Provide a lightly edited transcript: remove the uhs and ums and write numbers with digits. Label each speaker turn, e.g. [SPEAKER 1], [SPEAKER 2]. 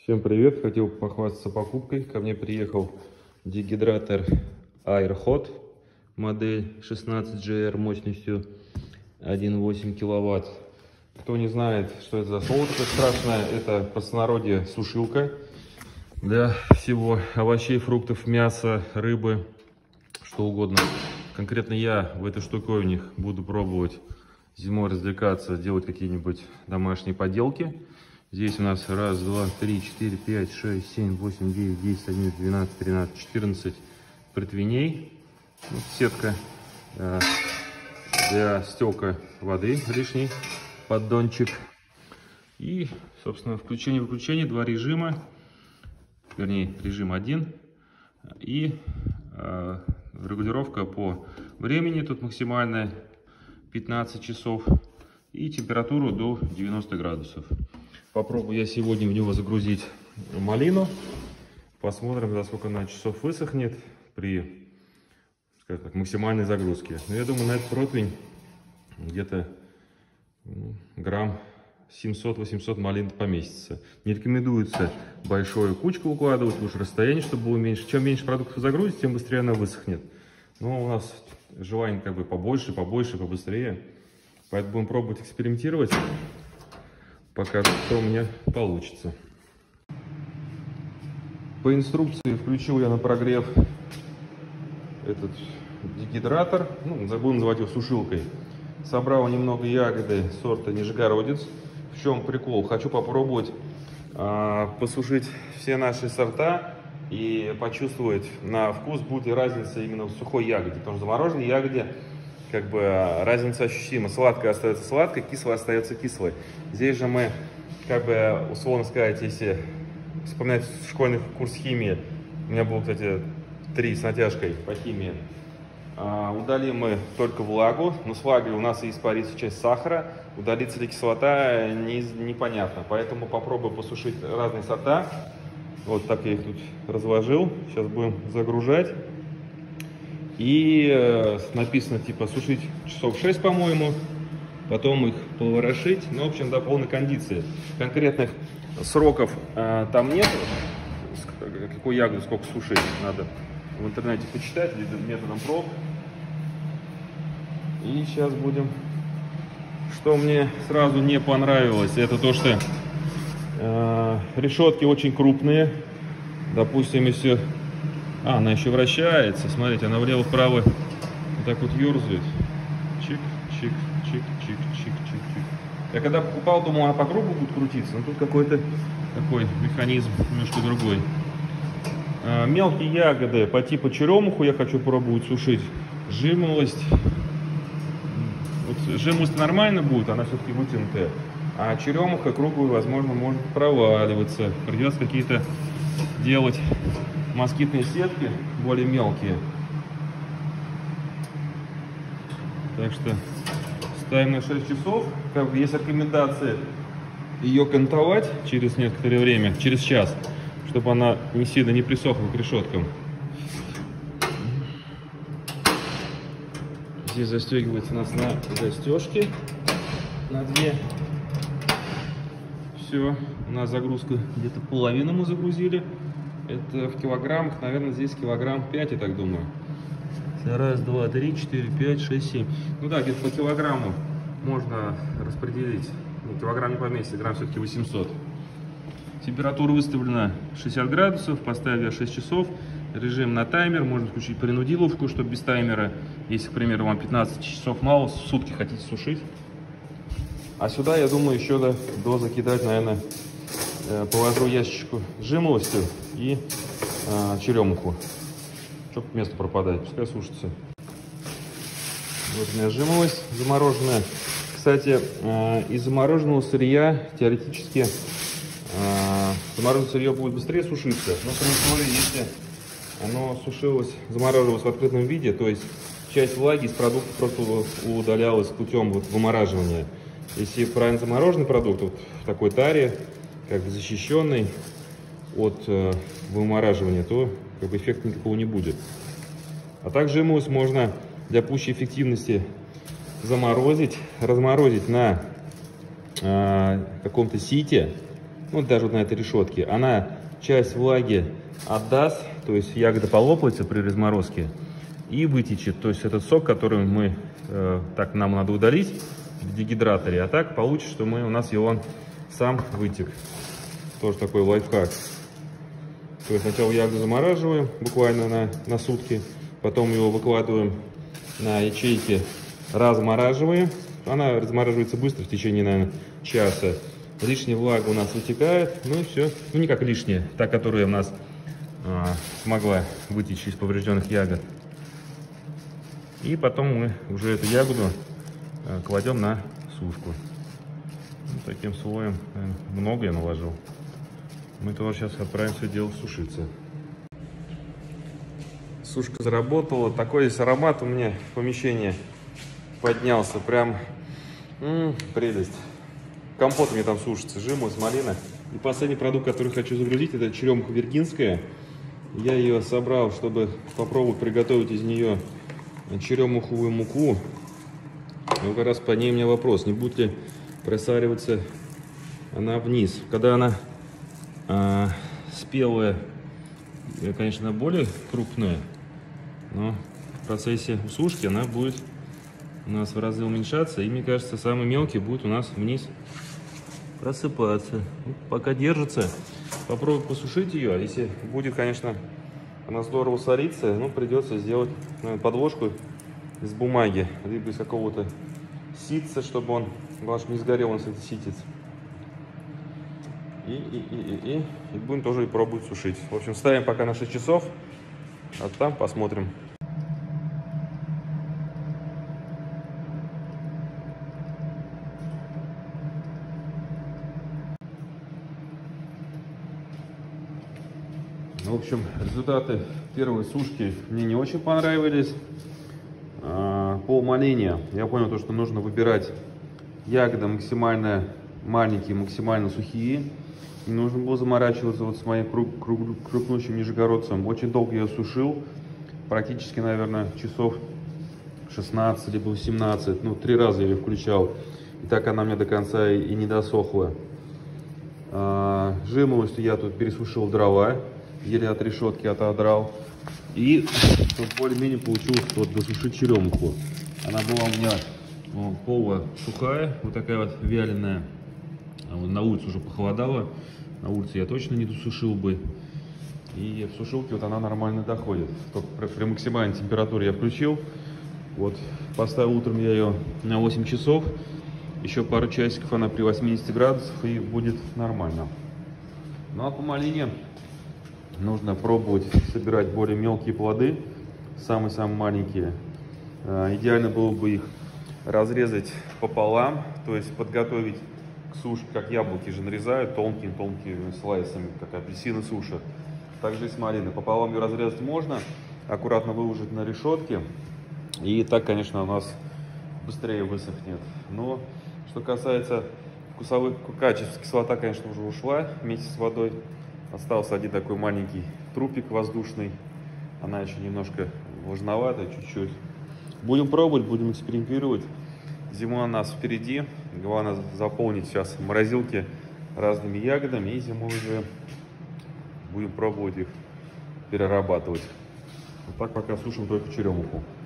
[SPEAKER 1] Всем привет! Хотел похвастаться покупкой. Ко мне приехал дегидратор AirHot, модель 16GR мощностью 1,8 киловатт. Кто не знает, что это за слово такое страшное, это в простонародье сушилка для всего овощей, фруктов, мяса, рыбы, что угодно. Конкретно я в этой штуковине буду пробовать зимой развлекаться, делать какие-нибудь домашние поделки. Здесь у нас 1, 2, 3, 4, 5, 6, 7, 8, 9, 10, 11, 12, 13, 14 противней. Вот сетка для стека воды лишний, поддончик. И, собственно, включение-выключение, два режима. Вернее, режим 1. И регулировка по времени. Тут максимальная 15 часов. И температуру до 90 градусов. Попробую я сегодня в него загрузить малину. Посмотрим, за сколько она часов высохнет при, скажем так, максимальной загрузке. Но я думаю, на этот противень где-то грамм 700-800 малин поместится. Не рекомендуется большую кучку укладывать, лучше расстояние, чтобы было меньше. Чем меньше продуктов загрузить, тем быстрее она высохнет. Но у нас желание как бы побольше, побыстрее. Поэтому будем пробовать экспериментировать. Покажу, что у меня получится. По инструкции включил я на прогрев этот дегидратор. Будем называть его сушилкой. Собрал немного ягоды сорта Нижегородец. В чем прикол? Хочу попробовать посушить все наши сорта и почувствовать на вкус, будет ли разница именно в сухой ягоде. Потому что в замороженной ягоде как бы разница ощутима. Сладкая остается сладкой, кислая остается кислой. Здесь же мы, как бы, условно сказать, если вспоминать школьный курс химии, у меня было, кстати, 3 с натяжкой по химии, удалим мы только влагу, но с влагой у нас и испарится часть сахара, удалится ли кислота, непонятно. Поэтому попробую посушить разные сорта. Вот так я их тут разложил. Сейчас будем загружать. И написано типа сушить часов 6, по-моему, потом их поворошить, в общем, до полной кондиции. Конкретных сроков там нет, какую ягоду сколько сушить, надо в интернете почитать методом проб. И сейчас будем. Что мне сразу не понравилось, это то, что решетки очень крупные. Допустим, если она еще вращается. Смотрите, она влево-вправо вот так вот ерзает. Чик, чик, чик, чик, чик, чик, чик. Я когда покупал, думал, она по кругу будет крутиться. Но тут какой-то такой механизм немножко другой. Мелкие ягоды по типу черемуху я хочу пробовать сушить. Жимолость. Вот жимолость нормально будет, она все-таки вытянутая. А черемуха круглую, возможно, может проваливаться. Придется какие-то делать москитные сетки более мелкие. Так что ставим на 6 часов. Как бы есть рекомендация ее кантовать через некоторое время, через час, чтобы она не сильно не присохла к решеткам. Здесь застегивается у нас на застежке на 2. Все, у нас загрузка где-то половину мы загрузили. Это в килограммах, наверное, здесь килограмм 5, я так думаю. 1, 2, 3, 4, 5, 6, 7. Ну да, где-то по килограмму можно распределить. Килограмм не поместится, грамм все-таки 800. Температура выставлена 60 градусов, поставил я 6 часов. Режим на таймер, можно включить принудиловку, чтобы без таймера. Если, к примеру, вам 15 часов мало, сутки хотите сушить. А сюда, я думаю, еще до закидать, наверное, положу ящичку с жимолостью и черемуху. Что место пропадает, пускай сушится. Вот у меня жимолость замороженная. Кстати, из замороженного сырья теоретически замороженное сырье будет быстрее сушиться, но при условии, если оно замораживалось в открытом виде, то есть часть влаги из продукта просто удалялась путем вымораживания. Если правильно замороженный продукт, вот в такой таре, как бы защищенный от вымораживания, то как бы эффекта никакого не будет. А также жимолость можно для пущей эффективности разморозить на каком-то сите ну даже вот на этой решетке, она часть влаги отдаст, то есть ягода полопается при разморозке и вытечет. То есть этот сок, который мы, так нам надо удалить в дегидраторе, а так получится, что у нас его сам вытек. Тоже такой лайфхак. То есть сначала ягоду замораживаем буквально на сутки, потом его выкладываем на ячейки, размораживаем. Она размораживается быстро, в течение, наверное, часа. Лишняя влага у нас вытекает, ну и все. Ну не как лишняя, та, которая у нас смогла вытечь из поврежденных ягод. И потом мы уже эту ягоду кладем на сушку. Вот таким слоем, наверное, много я наложил. Мы тоже сейчас отправим все дело сушиться. Сушка заработала. Такой здесь аромат у меня в помещении поднялся. Прям прелесть. Компот у меня там сушится, жимолость, малина. И последний продукт, который хочу загрузить, это черемуха виргинская. Я ее собрал, чтобы попробовать приготовить из нее черемуховую муку. И как раз по ней у меня вопрос, не будет ли просариваться она вниз. Когда она спелая, конечно, более крупная, но в процессе сушки она будет у нас в разы уменьшаться, и мне кажется, самый мелкий будет у нас вниз просыпаться. Пока держится, попробую посушить ее. Если будет, конечно, она здорово сорится, ну, придется сделать, наверное, подложку из бумаги, либо из какого-то ситца, чтобы он, главное, не сгорел, он с этой ситец. И будем тоже и пробовать сушить. В общем, ставим пока на 6 часов, а там посмотрим. В общем, результаты первой сушки мне не очень понравились. По малине я понял, то, что нужно выбирать ягоды максимально маленькие, максимально сухие. Не нужно было заморачиваться вот с моим крупнущим нижегородцем. Очень долго я сушил, практически, наверное, часов 16 либо 17. Ну, 3 раза я ее включал, и так она мне до конца и не досохла. Жимолостью я тут пересушил дрова, еле от решетки отодрал. И более-менее получилось вот досушить черемуху. Она была у меня полусухая, вот такая вот вяленая. На улице уже похолодало, на улице я точно не досушил бы. И в сушилке вот она нормально доходит. Только при максимальной температуре я включил. Вот поставил утром я ее на 8 часов. Еще пару часиков она при 80 градусах и будет нормально. Ну а по малине нужно пробовать собирать более мелкие плоды, самые-самые маленькие. Идеально было бы их разрезать пополам, то есть подготовить к сушке, как яблоки же нарезают тонкими слайсами, как апельсины сушат. Также и с малиной. Пополам ее разрезать можно, аккуратно выложить на решетке. И так, конечно, у нас быстрее высохнет. Но что касается вкусовых качеств, кислота, конечно, уже ушла вместе с водой. Остался один такой маленький трупик воздушный. Она еще немножко влажноватая, чуть-чуть. Будем пробовать, будем экспериментировать. Зима у нас впереди. Главное заполнить сейчас морозилки разными ягодами. И зимой уже будем пробовать их перерабатывать. Вот так пока сушим только черемуху.